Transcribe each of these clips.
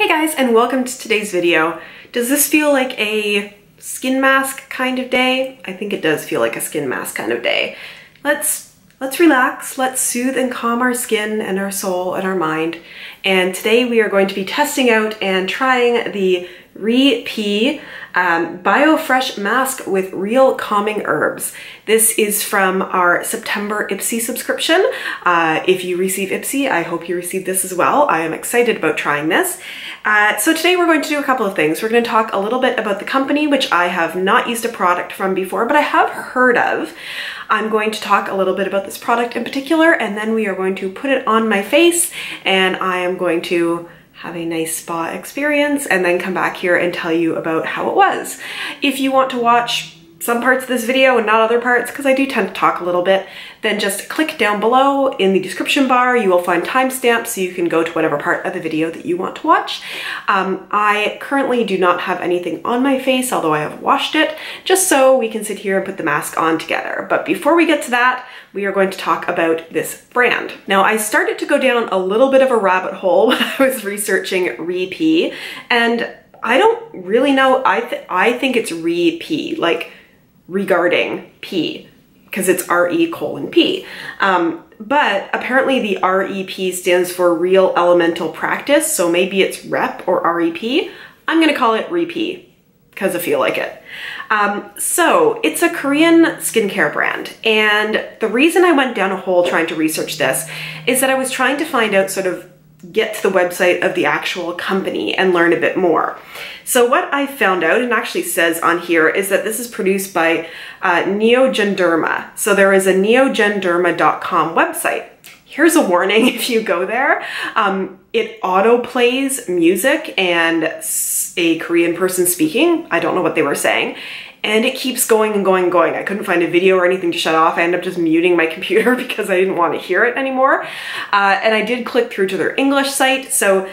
Hey guys, and welcome to today's video. Does this feel like a skin mask kind of day? I think it does feel like a skin mask kind of day. Let's relax, let's soothe and calm our skin and our soul and our mind. And today we are going to be testing out and trying the Re-P BioFresh Mask with Real Calming Herbs. This is from our September Ipsy subscription. If you receive Ipsy, I hope you receive this as well. I am excited about trying this. So today we're going to do a couple of things. We're going to talk a little bit about the company, which I have not used a product from before, but I have heard of. I'm going to talk a little bit about this product in particular, and then we are going to put it on my face, and I am going to have a nice spa experience and then come back here and tell you about how it was. If you want to watch some parts of this video and not other parts, because I do tend to talk a little bit, then just click down below in the description bar. You will find timestamps so you can go to whatever part of the video that you want to watch. I currently do not have anything on my face, although I have washed it, just so we can sit here and put the mask on together. But before we get to that, we are going to talk about this brand. Now, I started to go down a little bit of a rabbit hole when I was researching Re-P, and I don't really know. I think it's Re-P, like regarding P, because it's RE:P. But apparently the REP stands for Real Elemental Practice, so maybe it's REP or REP. I'm gonna call it Re-P because I feel like it. So it's a Korean skincare brand, and the reason I went down a hole trying to research this is that I was trying to find out, sort of get to the website of the actual company and learn a bit more. So what I found out, and actually says on here, is that this is produced by Neogenderma. So there is a neogenderma.com website. Here's a warning if you go there. It auto-plays music and a Korean person speaking. I don't know what they were saying. And it keeps going and going and going. I couldn't find a video or anything to shut off. I ended up just muting my computer because I didn't want to hear it anymore. And I did click through to their English site. So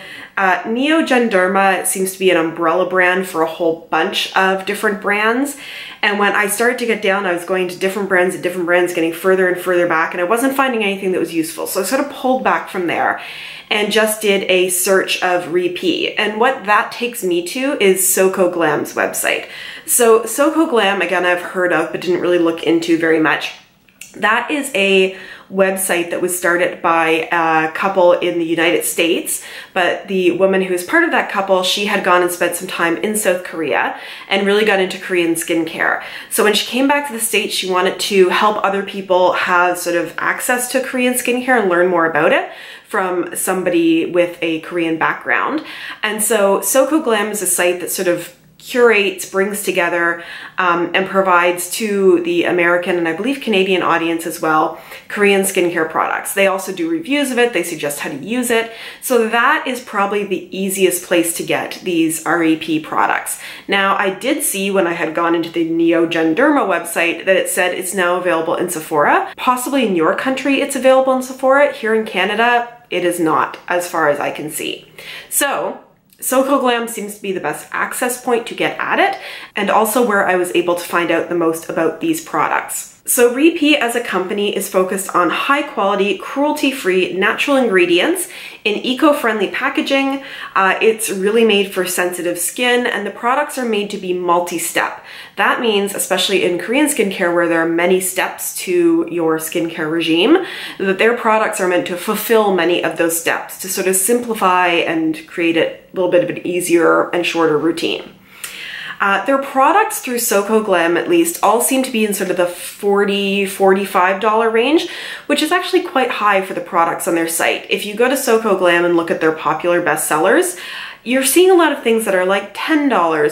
Neogenderma seems to be an umbrella brand for a whole bunch of different brands. And when I started to get down, I was going to different brands, getting further and further back, and I wasn't finding anything that was useful. So I sort of pulled back from there and just did a search of Re-P. And what that takes me to is Soko Glam's website. So Soko Glam, again, I've heard of, but didn't really look into very much. That is a website that was started by a couple in the United States, but the woman who was part of that couple, she had gone and spent some time in South Korea and really got into Korean skincare. So when she came back to the States, she wanted to help other people have sort of access to Korean skincare and learn more about it from somebody with a Korean background. And so Soko Glam is a site that sort of curates, brings together, and provides to the American and I believe Canadian audience as well, Korean skincare products. They also do reviews of it, they suggest how to use it. So that is probably the easiest place to get these Re-P products. Now, I did see when I had gone into the Neogenderma website that it said it's now available in Sephora. Possibly in your country it's available in Sephora. Here in Canada, it is not, as far as I can see. So Soko Glam seems to be the best access point to get at it, and also where I was able to find out the most about these products. So Re-P as a company is focused on high quality, cruelty-free natural ingredients in eco-friendly packaging. It's really made for sensitive skin, and the products are made to be multi-step. That means, especially in Korean skincare where there are many steps to your skincare regime, that their products are meant to fulfill many of those steps to sort of simplify and create a little bit of an easier and shorter routine. Their products through Soko Glam, at least, all seem to be in sort of the $40, $45 range, which is actually quite high for the products on their site. If you go to Soko Glam and look at their popular bestsellers, you're seeing a lot of things that are like $10,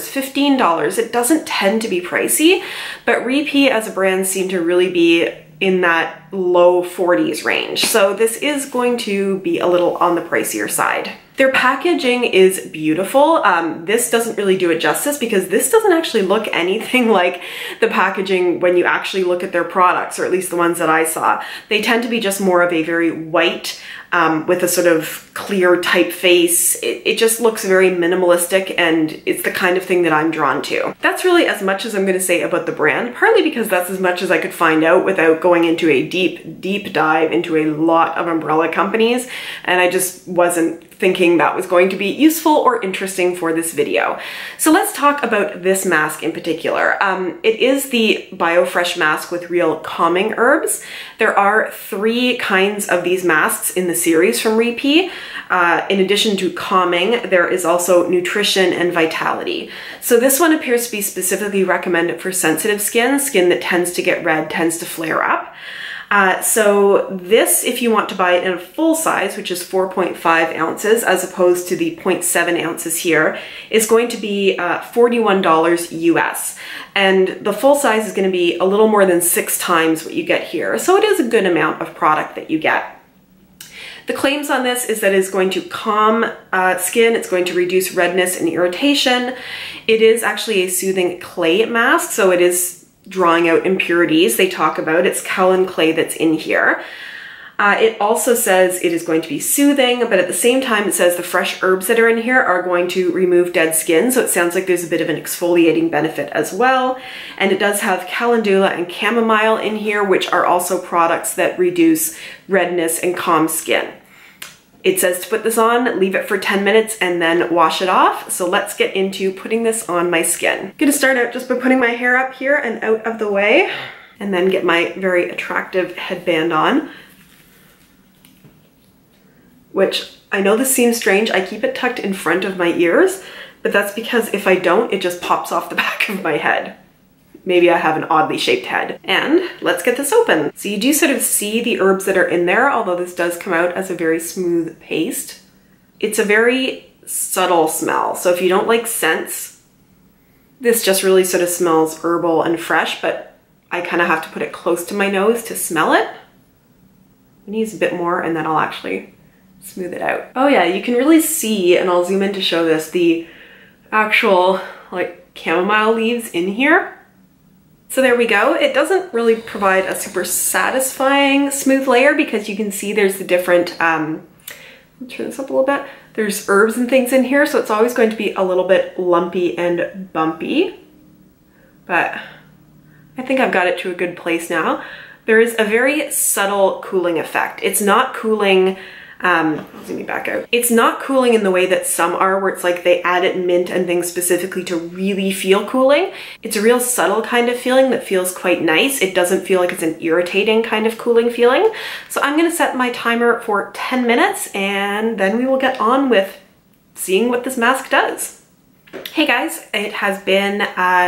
$15. It doesn't tend to be pricey, but Re-P as a brand seem to really be in that low 40s range. So this is going to be a little on the pricier side. Their packaging is beautiful. This doesn't really do it justice because this doesn't actually look anything like the packaging when you actually look at their products, or at least the ones that I saw. They tend to be just more of a very white, with a sort of clear typeface. It just looks very minimalistic, and it's the kind of thing that I'm drawn to. That's really as much as I'm going to say about the brand, partly because that's as much as I could find out without going into a deep dive into a lot of umbrella companies, and I just wasn't thinking that was going to be useful or interesting for this video. So let's talk about this mask in particular. It is the BioFresh mask with real calming herbs. There are 3 kinds of these masks in the series from Repi. In addition to calming, there is also nutrition and vitality. So this one appears to be specifically recommended for sensitive skin that tends to get red, tends to flare up. So this, if you want to buy it in a full size, which is 4.5 ounces, as opposed to the 0.7 ounces here, is going to be $41 US. And the full size is going to be a little more than 6 times what you get here. So it is a good amount of product that you get. The claims on this is that it's going to calm skin, it's going to reduce redness and irritation. It is actually a soothing clay mask, so it is drawing out impurities. They talk about it's kaolin clay that's in here. It also says it is going to be soothing, but at the same time it says the fresh herbs that are in here are going to remove dead skin, so it sounds like there's a bit of an exfoliating benefit as well. And it does have calendula and chamomile in here, which are also products that reduce redness and calm skin. It says to put this on, leave it for 10 minutes, and then wash it off. So let's get into putting this on my skin. I'm gonna start out just by putting my hair up here and out of the way, and then get my very attractive headband on, which I know this seems strange. I keep it tucked in front of my ears, but that's because if I don't, it just pops off the back of my head. Maybe I have an oddly shaped head. And let's get this open. So you do sort of see the herbs that are in there, although this does come out as a very smooth paste. It's a very subtle smell. So if you don't like scents, this just really sort of smells herbal and fresh, but I kind of have to put it close to my nose to smell it. I'm gonna use a bit more and then I'll actually smooth it out. Oh yeah, you can really see, and I'll zoom in to show this, the actual like chamomile leaves in here. So there we go. It doesn't really provide a super satisfying smooth layer because you can see there's the different, turn this up a little bit. There's herbs and things in here, so it's always going to be a little bit lumpy and bumpy. But I think I've got it to a good place now. There is a very subtle cooling effect. It's not cooling, zoom me back out. It's not cooling in the way that some are, where it's like they added mint and things specifically to really feel cooling. It's a real subtle kind of feeling that feels quite nice. It doesn't feel like it's an irritating kind of cooling feeling. So I'm gonna set my timer for 10 minutes and then we will get on with seeing what this mask does. Hey guys, it has been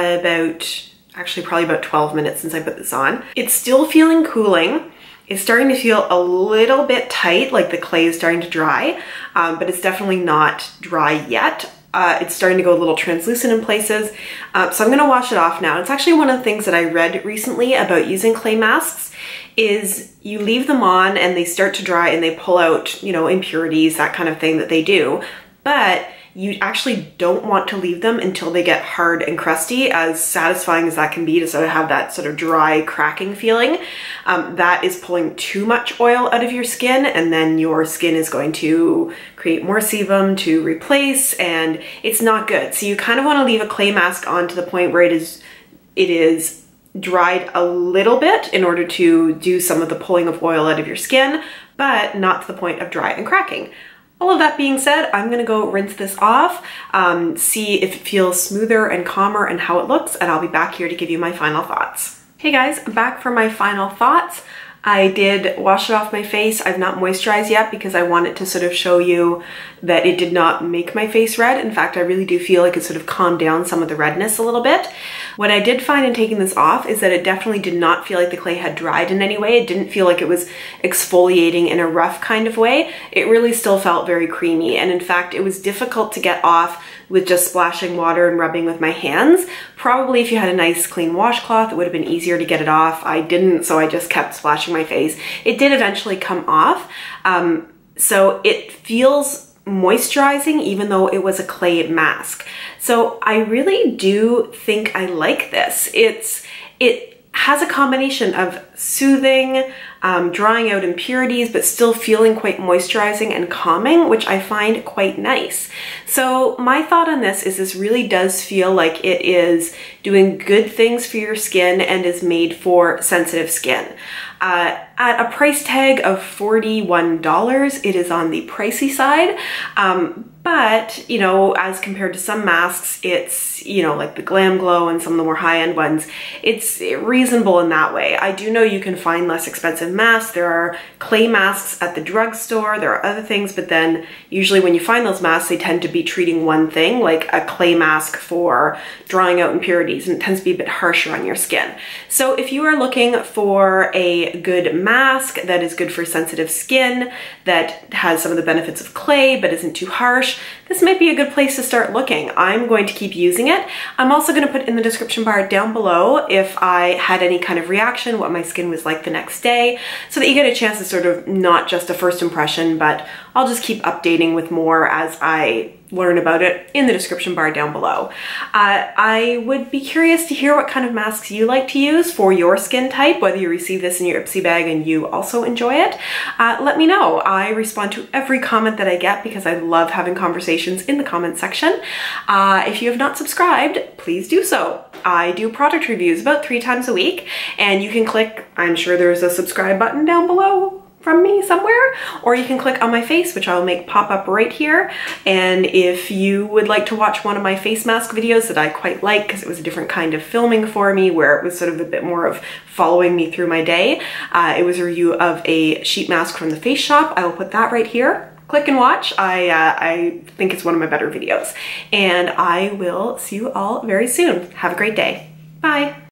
probably about 12 minutes since I put this on. It's still feeling cooling. It's starting to feel a little bit tight, like the clay is starting to dry, but it's definitely not dry yet. It's starting to go a little translucent in places. So I'm gonna wash it off now. It's actually one of the things that I read recently about using clay masks is you leave them on and they start to dry and they pull out, you know, impurities, that kind of thing that they do. But you actually don't want to leave them until they get hard and crusty, as satisfying as that can be to sort of have that sort of dry cracking feeling. That is pulling too much oil out of your skin, and then your skin is going to create more sebum to replace, and it's not good. So you kind of want to leave a clay mask on to the point where it is dried a little bit in order to do some of the pulling of oil out of your skin, but not to the point of dry and cracking. All of that being said, I'm gonna go rinse this off, see if it feels smoother and calmer and how it looks, and I'll be back here to give you my final thoughts. Hey guys, back for my final thoughts. I did wash it off my face. I've not moisturized yet because I wanted to sort of show you that it did not make my face red. In fact, I really do feel like it sort of calmed down some of the redness a little bit. What I did find in taking this off is that it definitely did not feel like the clay had dried in any way. It didn't feel like it was exfoliating in a rough kind of way. It really still felt very creamy. And in fact, it was difficult to get off with just splashing water and rubbing with my hands. Probably if you had a nice clean washcloth, it would have been easier to get it off. I didn't, so I just kept splashing my face. It did eventually come off. So it feels moisturizing even though it was a clay mask. So I really do think I like this. It has a combination of soothing, drawing out impurities, but still feeling quite moisturizing and calming, which I find quite nice. So my thought on this is this really does feel like it is doing good things for your skin and is made for sensitive skin. At a price tag of $41, it is on the pricey side. But, you know, as compared to some masks, it's, you know, like the Glam Glow and some of the more high-end ones, it's reasonable in that way. I do know you can find less expensive masks. There are clay masks at the drugstore, there are other things, but then usually when you find those masks, they tend to be treating one thing, like a clay mask for drawing out impurities, and it tends to be a bit harsher on your skin. So if you are looking for a good mask that is good for sensitive skin, that has some of the benefits of clay but isn't too harsh, this might be a good place to start looking. I'm going to keep using it. I'm also going to put in the description bar down below if I had any kind of reaction, what my skin was like the next day, so that you get a chance to sort of not just a first impression, but I'll just keep updating with more as I learn about it in the description bar down below. I would be curious to hear what kind of masks you like to use for your skin type, whether you receive this in your Ipsy bag and you also enjoy it. Let me know. I respond to every comment that I get because I love having conversations in the comment section. If you have not subscribed, please do so. I do product reviews about 3 times a week, and you can click, I'm sure there's a subscribe button down below from me somewhere, or you can click on my face, which I'll make pop up right here. And if you would like to watch one of my face mask videos that I quite like, because it was a different kind of filming for me, where it was sort of a bit more of following me through my day, it was a review of a sheet mask from the Face Shop. I will put that right here. Click and watch. I think it's one of my better videos. And I will see you all very soon. Have a great day. Bye.